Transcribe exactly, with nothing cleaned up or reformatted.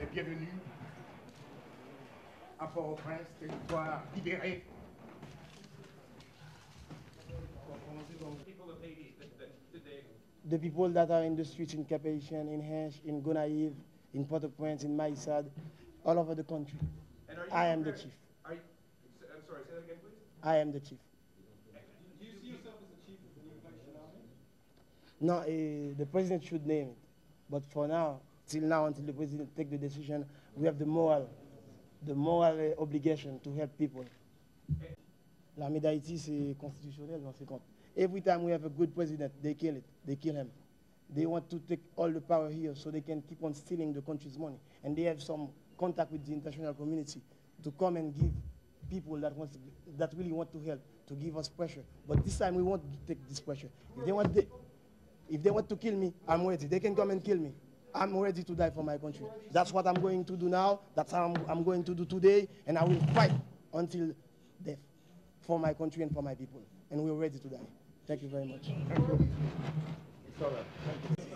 bienvenue à Port-au-Prince, territoire libéré. The people that are in the streets in Cap-Haïtien, in Hench, in Gonaïves, in Port-au-Prince, in Maïsad, all over the country. I am the chief. Are you, I'm sorry, say that again, please? I am the chief. Do you see yourself as the chief of the new Haitian army? No, uh, the president should name it. But for now, till now, until the president take the decision, we have the moral, the moral uh, obligation to help people. L'armée d'Haïti, c'est constitutionnel dans ces comptes. Every time we have a good president, they kill it. They kill him. They want to take all the power here so they can keep on stealing the country's money. And they have some contact with the international community to come and give people that want to, that really want to help, to give us pressure. But this time we won't take this pressure. If they want, the, if they want to kill me, I'm ready. They can come and kill me. I'm ready to die for my country. That's what I'm going to do now. That's how I'm, I'm going to do today. And I will fight until death for my country and for my people. And we're ready to die. Thank you very much. Thank you. It's all right. Thank you.